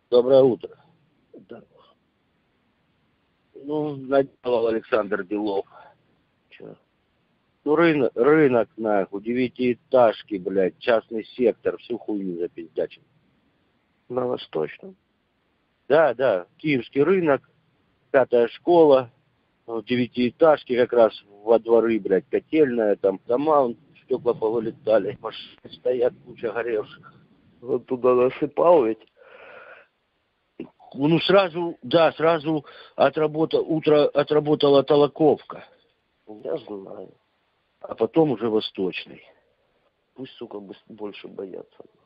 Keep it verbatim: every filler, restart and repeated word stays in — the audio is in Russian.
Доброе утро. Да. Ну, наделал Александр Делов. Че? Ну, рынок, рынок, нахуй, девятиэтажки, блядь, частный сектор, всю хуйню запиздячил. На Восточном? Да, да, киевский рынок, пятая школа, девятиэтажки как раз во дворы, блядь, котельная, там дома, стекла повылетали, машины стоят, куча горевших. Вот туда насыпал ведь? Ну, сразу, да, сразу отработал, утро отработала Толоковка. Я знаю. А потом уже Восточный. Пусть, сука, больше боятся.